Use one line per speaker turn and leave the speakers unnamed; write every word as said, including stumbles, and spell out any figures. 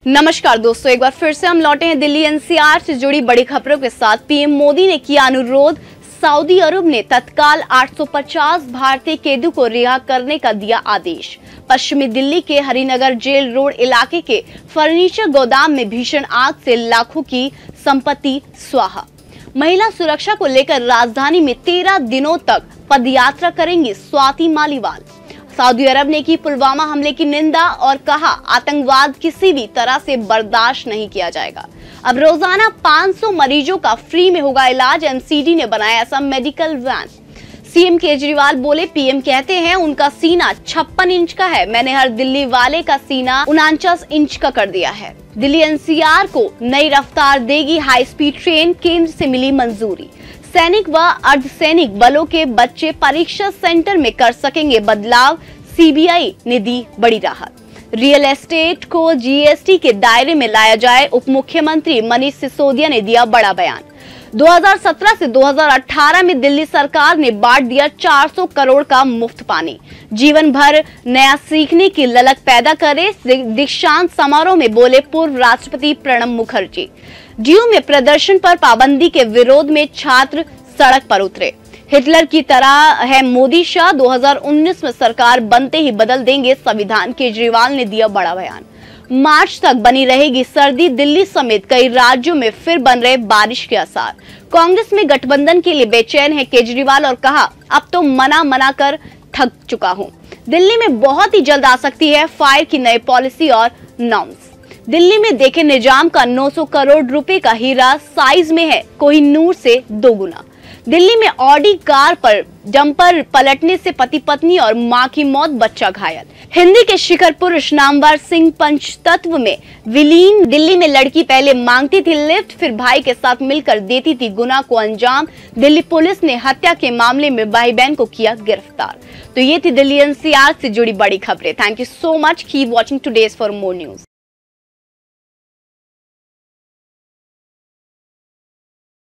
नमस्कार दोस्तों, एक बार फिर से हम लौटे हैं दिल्ली एनसीआर से जुड़ी बड़ी खबरों के साथ। पीएम मोदी ने किया अनुरोध, सऊदी अरब ने तत्काल आठ सौ पचास भारतीय कैदियों को रिहा करने का दिया आदेश। पश्चिमी दिल्ली के हरिनगर जेल रोड इलाके के फर्नीचर गोदाम में भीषण आग से लाखों की संपत्ति स्वाहा। महिला सुरक्षा को लेकर राजधानी में तेरह दिनों तक पदयात्रा करेंगी स्वाति मालीवाल। सऊदी अरब ने की पुलवामा हमले की निंदा और कहा, आतंकवाद किसी भी तरह से बर्दाश्त नहीं किया जाएगा। अब रोजाना पाँच सौ मरीजों का फ्री में होगा इलाज। एमसीडी ने बनाया ऐसा मेडिकल वैन। सीएम केजरीवाल बोले, पीएम कहते हैं उनका सीना छप्पन इंच का है, मैंने हर दिल्ली वाले का सीना उनचास इंच का कर दिया है। दिल्ली एनसीआर को नई रफ्तार देगी हाई स्पीड ट्रेन, केंद्र से मिली मंजूरी। सैनिक व अर्धसैनिक बलों के बच्चे परीक्षा सेंटर में कर सकेंगे बदलाव, सीबीआई ने दी बड़ी राहत। रियल एस्टेट को जीएसटी के दायरे में लाया जाए, उप मुख्यमंत्री मनीष सिसोदिया ने दिया बड़ा बयान। दो हज़ार सत्रह से दो हज़ार अठारह में दिल्ली सरकार ने बांट दिया चार सौ करोड़ का मुफ्त पानी। जीवन भर नया सीखने की ललक पैदा करे, दीक्षांत समारोह में बोले पूर्व राष्ट्रपति प्रणब मुखर्जी। डीयू में प्रदर्शन पर पाबंदी के विरोध में छात्र सड़क पर उतरे। हिटलर की तरह है मोदी शाह, दो हज़ार उन्नीस में सरकार बनते ही बदल देंगे संविधान, केजरीवाल ने दिया बड़ा बयान। मार्च तक बनी रहेगी सर्दी, दिल्ली समेत कई राज्यों में फिर बन रहे बारिश के आसार। कांग्रेस में गठबंधन के लिए बेचैन है केजरीवाल और कहा, अब तो मना मना कर थक चुका हूं। दिल्ली में बहुत ही जल्द आ सकती है फायर की नई पॉलिसी और नॉर्म्स। दिल्ली में देखे निजाम का नौ सौ करोड़ रुपए का हीरा साइज में है कोहिनूर से दो गुना। दिल्ली में ऑडी कार पर डंपर पलटने से पति पत्नी और मां की मौत, बच्चा घायल। हिंदी के शिखर पुरुष नामवर सिंह पंचतत्व में विलीन। दिल्ली में लड़की पहले मांगती थी लिफ्ट, फिर भाई के साथ मिलकर देती थी गुनाह को अंजाम। दिल्ली पुलिस ने हत्या के मामले में भाई बहन को किया गिरफ्तार। तो ये थी दिल्ली एनसीआर से जुड़ी बड़ी खबरें। Thank you so much, keep watching today's for more news.